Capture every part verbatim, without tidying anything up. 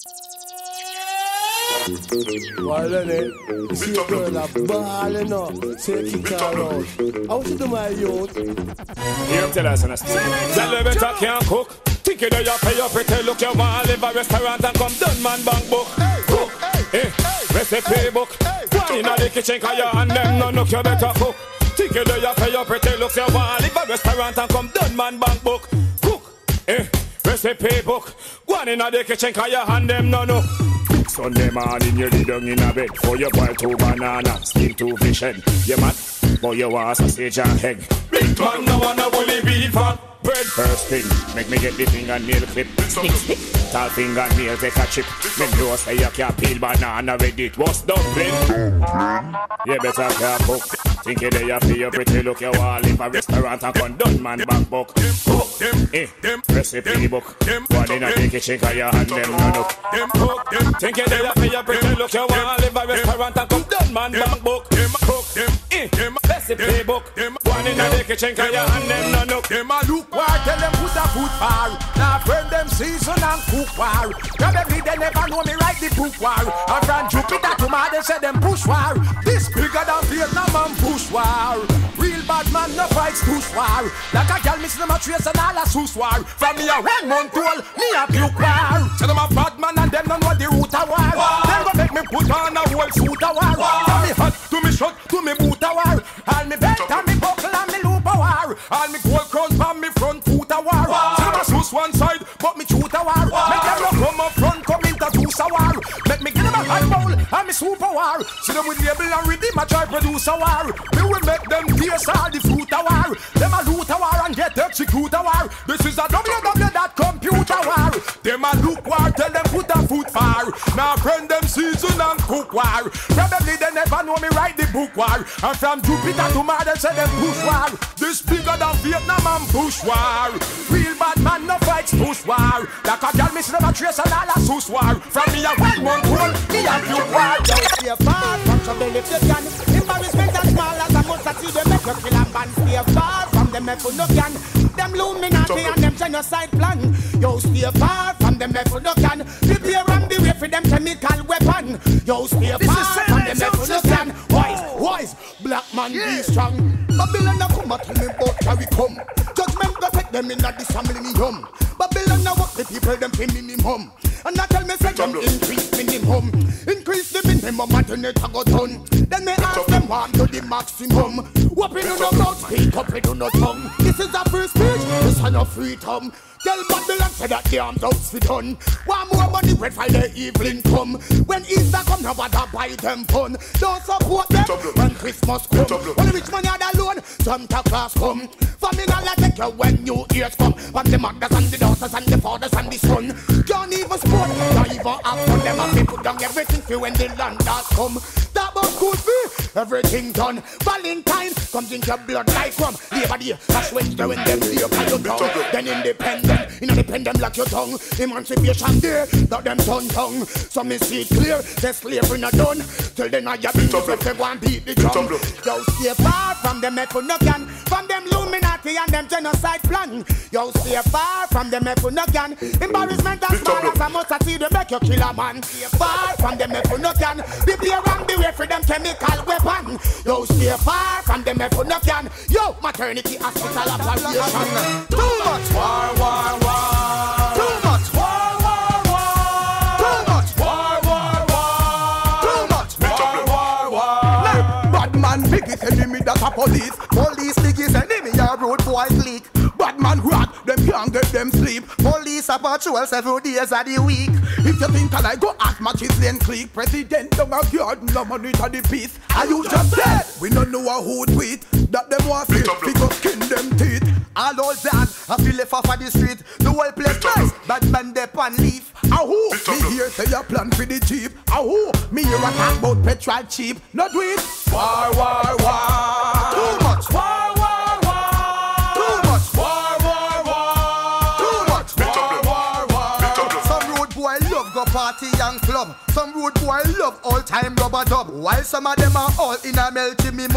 Why then it? You see a girl a ballin' up, take it all out. How she do my youth? Here tell us, understand. Tell her better can't cook. Think you know you pay your pretty look. You want to live a restaurant and come done man bank book. Cook, eh, recipe book. One in the kitchen cause you and them no look. You better cook. Think you know you pay your pretty look. You want to live a restaurant and come done man bank book. Cook, eh, recipe book. One in the kitchen cause you and them no look. Sunday morning you lay down in a bed for your boil two banana, steam two fish head. You mad? Boy you want sausage and egg. Big man no wanna bully beef and bread. First thing, make me get the fingernail clip. Stick, stick. Tall fingernail take a chip. Me know say you can't peel banana with it. What's dumpling? You better can't cook. Think you there you feel your pretty look. You want live a restaurant and come done man back book. Cook, eh, recipe book. One in the kitchen cause you hand them no look. Cook, think you there you feel your pretty look. You want live a restaurant and come done man back book. Cook, eh, recipe book. One in the kitchen cause you hand them no look. Them a look war, tell them put a foot war. Now friend them season and cook war. Probably they never know me write the book war. And from Jupiter to Mars they say them push war. This bigger than Vietnam and push war. Real bad man no fights push war. Like a girl missing them a trace and all a sus war. From me a one month old, me a puke war. So them a bad man and them don't know the root of war. Them go make me put on a whole suit of war. From me hat to me shot to me boot of war. All me belt and me buckle and me loop of war. All me gold crown from me front foot a war. See them a sus one side, but me shoot a war. Make them no come up front, come into juice a war. Make me give them a high bowl and me super war. See them with label and redeem a try produce a war. Me will make them taste all the fruit a war. Them a loot a war and get execute a war. This is a W W dot computer war. Them a look war, tell them put a foot far. Now friend them season and cook war. Probably they never know me write the book war. And from Jupiter to Mars they say them push war. This bigger than Vietnam and bush war. Real bad man no fights push war. Like a girl miss them a trace and all a sus war. From me a one month old, me a puke war. Stay far from trouble if you can. Embarrassment as small as a mustard seed. They make you kill and ban. Stay far from them if you no can. Them Illuminati and them genocide plan. Yo, stay far from them if you no can. Prepare and be ready for them chemical weapon. Yo, stay far from them if you no can. Wise, wise, black man be strong. Babylon now come and tell me about how we come. Judgment go take them in a this millennium. Babylon now work the people them pay minimum. And now tell me say them increase minimum. Increase the minimum and then it a go done. Then me ask them one to the maximum. What we do no mouth, speak up we do no tongue. This is a free speech, this is no freedom. Tell Babylon say that the arms out fi done. One more money wait for the evening come. When Easter come now bother buy them fun. Don't support them when Christmas come. When the rich man had alone, Santa Claus come. Family not take you when New Year's come. When the mothers and the daughters and the fathers and the son. Can't even sport, can't even act on them. And they put down everything for when the land does come. That was good for everything done. Valentine comes in your blood like rum. Labor Day, that's Wednesday when them day by your tongue. Then independent. Independent like your tongue. Emancipation day, that them turn tongue. So me see it clear, the slavery not done. Till then I have been if they go and beat the drum. Yo, stay far from them if you no can. From them Illuminati and them genocide plan. Yo, stay far from them if you no can. Embarrassment as small as a mustard seed they make you kill a man. Stay far from them if you no can. Prepare and be ready for them chemical weapon. Yo, stay far from them if you no can. Yo, maternity hospital operation. Too much war, war. War, war. Too much war, war, war. Too much war, war, war. Too much war, war, war. Bad man biggest enemy that's a police. Police biggest enemy a road boys leak. Bad man rock, them can't get them sleep. Police a patrol several days of the week. If you think I like go ask matches then click. President don't have guard, no money to the peace. Are you just dead? We don't know who tweet. That them want to because skin them teeth. All those that I feel left off of the street. The whole place nice, bad man they pan leaf. Ahoo, me here say you plan for the jeep. Ahoo, me here a talk about petrol cheap. Not do it. War, war, war. Too much war, war, war. Too much war, war, war. Too much war, war, war. Some road boy love go party and club. Some road boy love all time rubber dub. While some of them are all in a melty me mug.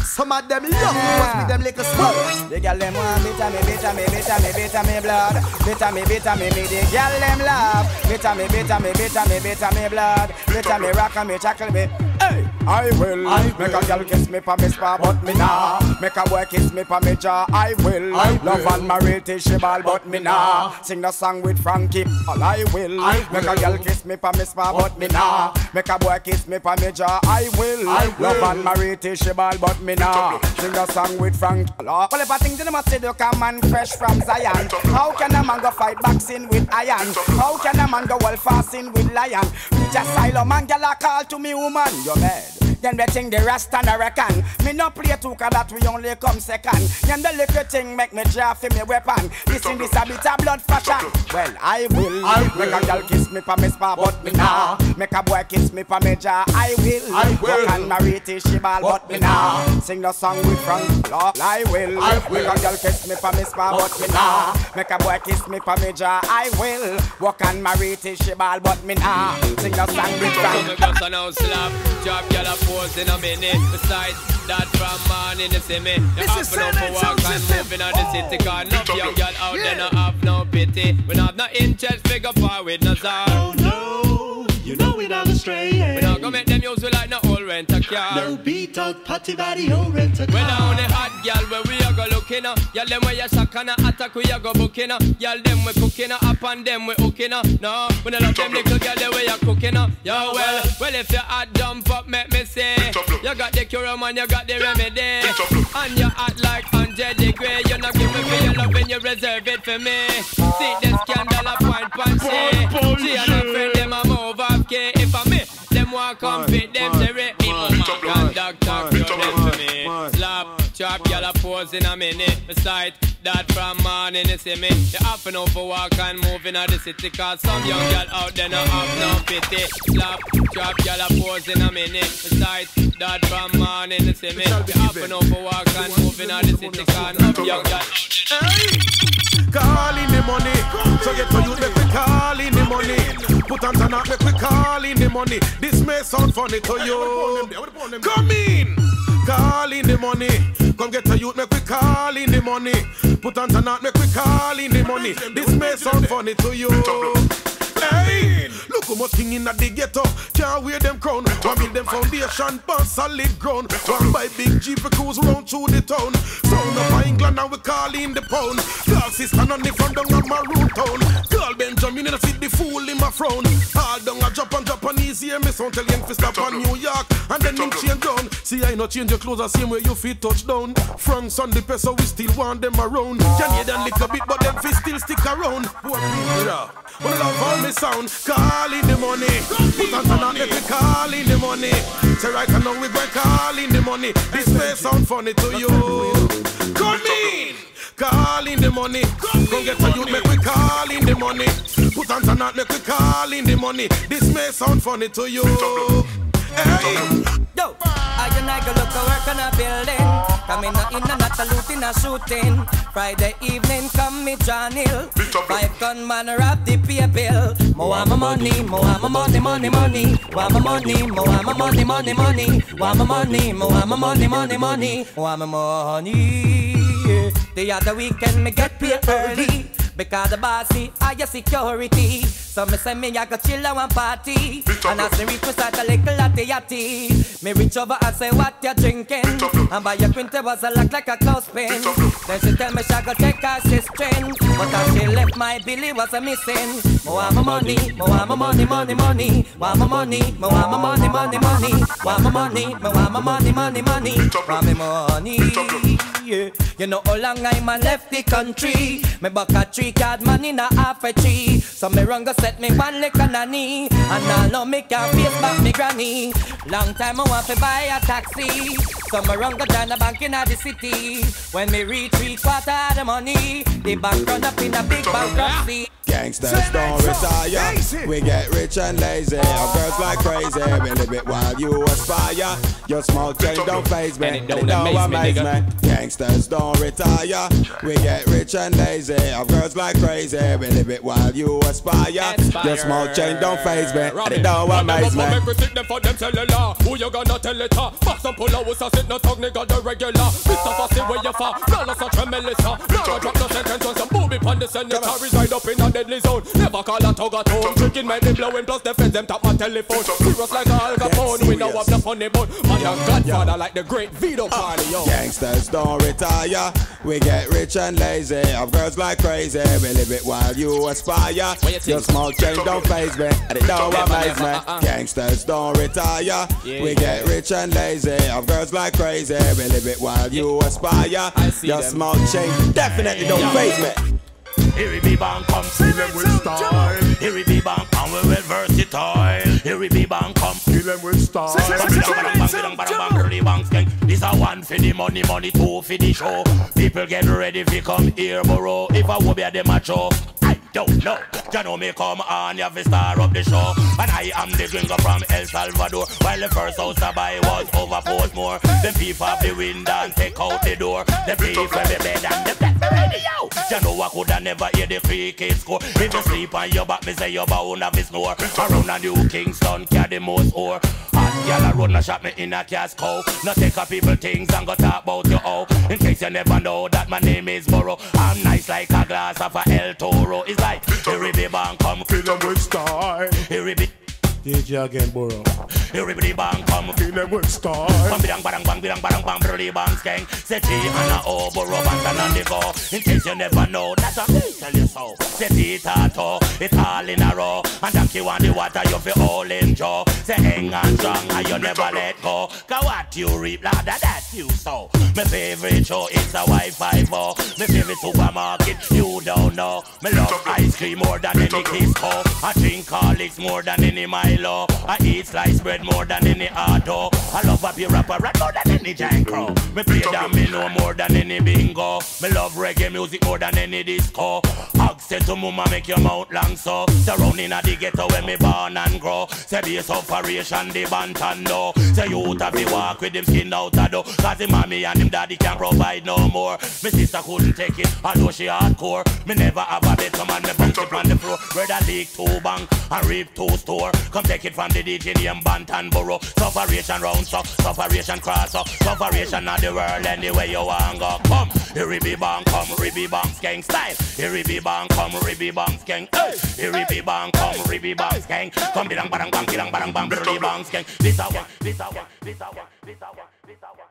Some of them love me, must be them little small. The girl them want bitter me, bitter me, bitter me, bitter me blood. Bitter me, bitter me, me. The girl them love. Bitter me, bitter me, bitter me, bitter me blood. Bitter me, rock and me, tackle me. Hey, I will. I make will. A girl kiss me for me spa, but me nah. Make a boy kiss me for me jaw. I will. I Love will. And marry till she ball, but me nah. Sing the song with Frankie. All I will. I make will. A girl kiss me for me spa, but me nah. Make a boy kiss me for me jaw. I will. I will. Love and marry till she ball, but me nah. Sing the song with Frankie. Well, if I think they must say look a man fresh from Zion. How can a man go fight boxing with iron? How can a man go well fasting with lion? Reach asylum and girl a call to me woman. You're bad. Then they think the rest and I reckon. Me no play two cause that we only come second. Then the little thing make me draw for me weapon. Listen this a bit of blood fashion. Well I will. I will. Make a girl kiss me for me spa but me nah. Make a boy kiss me for me jaw. I will. I will. Walk and marry till she ball but me nah. Sing the song with Frank. I will. I will. Make a girl kiss me for me spa but me nah. Make a boy kiss me for me jaw. I will. Walk and marry till she ball but me nah. Sing the song with Frank. Drop girl a pose in a minute. Besides that from morning you see me. You have no for walk and moving on the city. Cause no young girl out there no have no pity. We not no interest figure forward no sir. Oh no, you know we not astray. We not gonna make them use we like no old rent a car. No beat out party body or rent a car. We now only hot girl where we a go looking up. Y'all them where you shock and attack we a go booking up. Y'all them we cooking up up and them we hooking up. No, we don't love them little girl the way you cooking up. Yo well, well if you hot jump up make me say. You got the cure man, you got the remedy. And you act like one hundred degree. You not give me for your love when you reserve it for me. See the scandal a point punchy. She and her friend them a move off key. If I me, them want come fit them to rape me. Mama conductor cure them to me. Slap, chop, y'all a pose in a minute. Beside that from morning you see me. You have to know for walk and move in the city. Cause some young girl out there no have no pity. Slap, chop, y'all a pose in a minute. Beside that from morning you see me. You have to know for walk and move in the city. Cause no young girl. Call in the money. So get to you, make we call in the money. Put on turn up, make we call in the money. This may sound funny to you. Come in. Call in the money. Come get a youth, make we call in the money. Put on turn up, make we call in the money. This may sound funny to you. Hey, look how much thing in the ghetto. Can't wear them crown. One build them foundation on solid ground. One buy big jeep for cruise round through the town. Sound up England and we call in the pound. Dog sister on the front down on my root town. Girl Benjamin and I see the fool in my frown. All down a drop on Japanese here. Me sound tell young fi stop on New York. And then him change down. See I no change your clothes the same way you fit touch down. France on the peso we still want them around. Canadian lick a bit but them fi still stick around. Poor people yeah. We love all me sound. Call in the money. Put on turn up, make we call in the money. Say right now we going call in the money. This may sound funny to you. Come in. Call in the money. Come get a youth, make we call in the money. Put on turn up, make we call in the money. This may sound funny to you. Hey. Yo, I and I go look to work on a building. Coming in and not a looting a shooting. Friday evening come me John Hill. Five gunman rob the pay bill. Mo want my money, mo want my money, money, money. Want my money, mo want my money, money, money. Want my money, mo want my money, money, money. Want my money. The other weekend me get paid early. Because the boss see higher security. So me say me I go chill and one party. And as me reach me start a little latte yatty. Me reach over and say what you drinking. And by your quinte was a lock like a clothespin. Then she tell me she go take her sister. But as she left my Billy was a missing. Mo want my money, mo want my money, money, money. Want my money, mo want my money, money, money. Want my money, mo want my money, money, money. Want me money. Yeah. You know how long I'm a left the country. Me buck a three card money na half a tree. So me run go set me one lick on a knee. And now know me can't face back me granny. Long time I want to buy a taxi. So me run go down the bank in the city. When me reach three quarter of the money, the bank run up in a big bankruptcy. Gangsters don't retire. We get rich and lazy. Our girls like crazy. We live it while you aspire. Your small change don't faze me. And it don't amaze me, nigga. Gangsters don't retire. We get rich and lazy. Our girls like crazy. We live it while you aspire. Your small change don't faze me. And it don't amaze me. Make we sit them for them cellular. Who you gonna tell it to? Box and pull out, we sit no talk, nigga, the regular. Mister Fussy, where you for? No, no, such a melissa. No, drop no sentence on some booby pon the senator. Reside up in a deadly zone. Never call a tug at home. Drinking, make them blowing, plus the feds, them tap my telephone. Serious like a Al Capone. We know have the funny bone. Man, your godfather like the great Vito Party, yo. Gangsters don't retire. We get rich and lazy. Our girls like crazy. We live it while you aspire. Your small change don't faze me. And it don't amaze me. Gangsters don't retire. We get rich and lazy. Our girls like crazy. We live it while you aspire. Your small change definitely don't faze me. Here we be bang, come see them with style. Here we be bang, and we well versatile. Here we be bang, come kill them with style. This a one for the money, money two for the show. People get ready to come here, bro. If I will be at the macho, I don't know. You know me come on, you have to star up the show. And I am the gringo from El Salvador. While the first house I buy was over Portmore. Them people have the window and take out the door. They pay for the bed and the bed radio. You know I coulda never hear the cricket score. If you sleep on your back, me say you're bound to snore. Around a New Kingston, carry the most ore. Hot gyal a run a shot me in a casco. Now take up people things and go talk about you all. In case you never know that my name is Burrow. I'm nice like a glass of a El Toro. It's like here we be bang, come kill them with style. Here we be D J again, Burrow. Everybody bang, come kill them with style. Bang, bang, bang, bang, bang, bang, bang, bang, bang, skeng. Say T and a O, Burrow, bang, and on the go. In case you never know, that's a me tell you so. Say T, tato, it's all in a row. And donkey want the water, you feel all in jaw. Say hang on strong, and you never let go. Cause what you reap, lad, that you sow. My favorite show is a Wi-Fi four. My favorite supermarket, you don't know. Me love ice cream more than any Kisco. I drink Horlicks more than any Milo. I eat sliced bread more than any auto. I love a pure rapper more than any Jankro. Me play domino more than any bingo. Me love reggae music more than any disco. Hug say to mama make your mouth long so. Surrounding a the ghetto where me born and grow. Say base operation the bantando. Say youth have to walk with them skin out a door. Cause the mommy and him daddy can't provide no more. Me sister couldn't take it although she hardcore. Me never have a better man, me bounce it on the floor. Brother leak two bank and rip two store. Come take it from the D J name Bantan Borough. Sufferation round so, sufferation cross so. Sufferation of the world anyway you want go. Come, here we be bang, come, ribby bang, skeng style. Here we be bang, come, ribby bang, skeng. Hey, here we be bang, come, ribby bang, skeng. Come, bidang, badang, bang, bidang, badang, bang, ribby bang, skeng. This a one, this a one, this a one, this a one, this a one.